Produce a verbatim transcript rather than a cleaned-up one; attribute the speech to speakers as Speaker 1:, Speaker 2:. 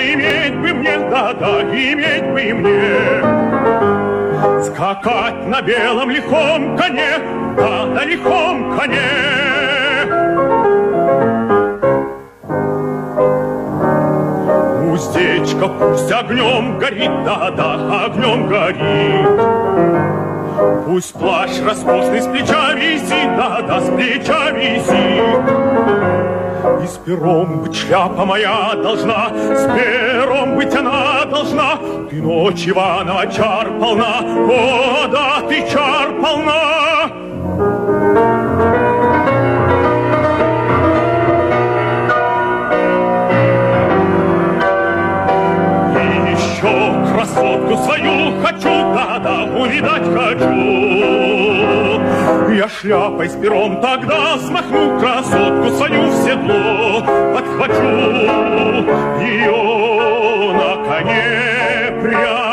Speaker 1: иметь бы мне, да-да, иметь бы мне. Скакать на белом лихом коне, да, на лихом коне. Уздечка пусть огнем горит, да-да, огнем горит. Пусть плащ роскошный с плеча висит, да-да, с плеча висит. И с пером быть шляпа моя должна, с пером быть она должна. Ты ночь, Ивана, чар полна, о, да, ты чар полна. И еще красотку свою хочу, да-да, увидать хочу. Я шляпой с пером тогда смахну, красотку свою в седло подхвачу. Ее на коне прямо